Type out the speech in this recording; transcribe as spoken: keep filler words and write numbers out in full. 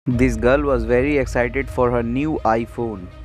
This girl was very excited for her new iPhone.